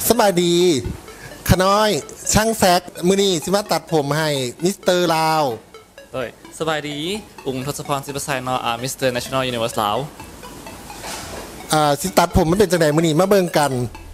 สบายดีขน้อยช่างแซกมือนี่สิมาตัดผมให้มิสเตอร์ลาวเอ้ยสบายดีอุ้งทศพรศิบไซนอมิสเตอร์เนชั่นแนลยูนิเวอร์สลาวสิตัดผมมันเป็นจังไดมือนี่มาเบิ่งกัน